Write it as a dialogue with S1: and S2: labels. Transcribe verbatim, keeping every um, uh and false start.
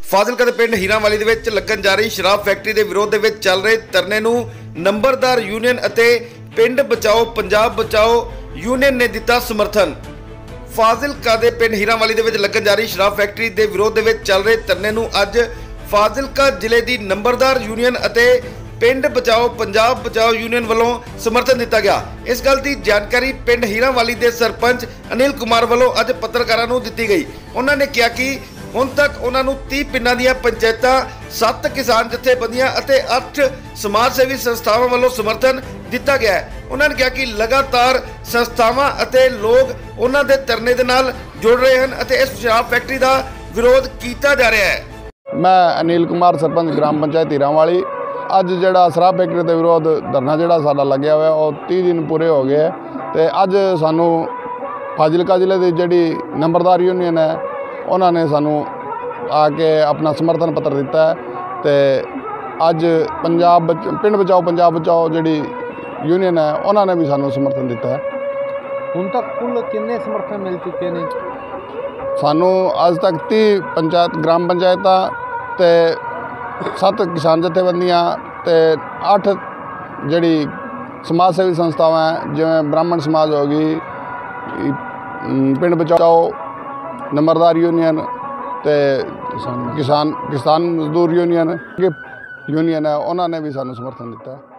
S1: ਫਾਜ਼ਿਲਕਾ ਦੇ ਪਿੰਡ ਹੀਰਾਂਵਾਲੀ ਦੇ ਵਿੱਚ ਲੱਗਣ ਜਾ ਰਹੀ ਸ਼ਰਾਬ ਫੈਕਟਰੀ ਦੇ ਵਿਰੋਧ ਦੇ ਵਿੱਚ ਚੱਲ ਰਹੇ ਧਰਨੇ ਨੂੰ ਨੰਬਰਦਾਰ ਯੂਨੀਅਨ ਅਤੇ ਪਿੰਡ ਬਚਾਓ ਪੰਜਾਬ ਬਚਾਓ ਯੂਨੀਅਨ ਨੇ ਦਿੱਤਾ ਸਮਰਥਨ। ਫਾਜ਼ਿਲਕਾ ਦੇ ਪਿੰਡ ਹੀਰਾਂਵਾਲੀ ਦੇ ਵਿੱਚ ਲੱਗਣ ਜਾ ਰਹੀ ਸ਼ਰਾਬ ਫੈਕਟਰੀ ਦੇ ਵਿਰੋਧ ਦੇ ਵਿੱਚ ਚੱਲ ਰਹੇ ਧਰਨੇ ਨੂੰ ਅੱਜ ਫਾਜ਼ਿਲਕਾ ਜ਼ਿਲ੍ਹੇ ਦੀ ਨੰਬਰਦਾਰ ਯੂਨੀਅਨ ਅਤੇ ਪਿੰਡ ਬਚਾਓ ਪੰਜਾਬ ਬਚਾਓ ਯੂਨੀਅਨ ਵੱਲੋਂ ਸਮਰਥਨ ਦਿੱਤਾ ਗਿਆ। ਇਸ ਗੱਲ ਦੀ ਜਾਣਕਾਰੀ ਪਿੰਡ ਹੀਰਾਂਵਾਲੀ ਦੇ ਸਰਪੰਚ ਅਨਿਲ ਕੁਮਾਰ ਵੱਲੋਂ ਅੱਜ ਪੱਤਰਕਾਰਾਂ ਨੂੰ ਦਿੱਤੀ ਗਈ। ਉਹਨਾਂ ਨੇ ਕਿਹਾ ਕਿ ਹੁਣ ਤੱਕ ਉਹਨਾਂ ਨੂੰ तीस ਪਿੰਡਾਂ ਦੀਆਂ ਪੰਚਾਇਤਾਂ, ਸੱਤ ਕਿਸਾਨ ਜਥੇਬੰਦੀਆਂ ਅਤੇ ਅੱਠ ਸਮਾਜ ਸੇਵੀ ਸੰਸਥਾਵਾਂ ਵੱਲੋਂ ਸਮਰਥਨ ਦਿੱਤਾ ਗਿਆ ਹੈ। ਉਹਨਾਂ ਨੇ ਕਿਹਾ ਕਿ ਲਗਾਤਾਰ ਸੰਸਥਾਵਾਂ ਅਤੇ ਲੋਕ ਉਹਨਾਂ ਦੇ ਧਰਨੇ ਦੇ ਨਾਲ ਜੁੜ ਰਹੇ ਹਨ ਅਤੇ ਇਸ ਸ਼ਰਾਬ ਫੈਕਟਰੀ ਦਾ ਵਿਰੋਧ ਕੀਤਾ ਜਾ ਰਿਹਾ ਹੈ।
S2: मैं अनिल कुमार सरपंच ग्राम पंचायत हीरांवाली अज जिहड़ा शराब फैक्टरी के विरोध धरना जिहड़ा साडा लग्या होया और तीस दिन पूरे हो गए तो अज सानू फाजिलका जिले की जिहड़ी नंबरदार यूनीयन है उन्होंने सानू आके अपना समर्थन पत्र दिता है। तो अज पंजाब पिंड बचाओ पंजाब बचाओ जिहड़ी यूनीयन है उन्होंने भी सानू समर्थन दिता है।
S3: हुण तक कुल कितने समर्थन मिल चुके हैं?
S2: सानू अज तक तीस पंचायत ग्राम पंचायतां ते सत्त किसान जथेबंदियां ते अठ जिहड़ी समाज सेवी संस्थावां जिवें ब्राह्मण समाज हो गई, पिंड बचाओ नंबरदार यूनीयन ते किसान किसान मजदूर यूनीयन यूनीयन है उन्होंने भी सानू समर्थन दिता है।